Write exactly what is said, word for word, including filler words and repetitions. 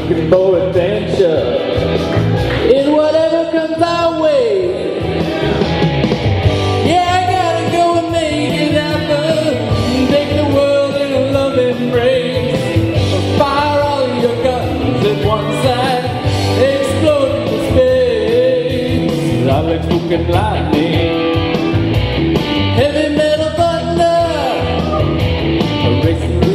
looking for adventure in whatever comes our way. Yeah, I gotta go and make it happen. Take the world in a loving embrace. Fire all your guns at one side, explode into space. I like smoking lightning, heavy metal thunder, racing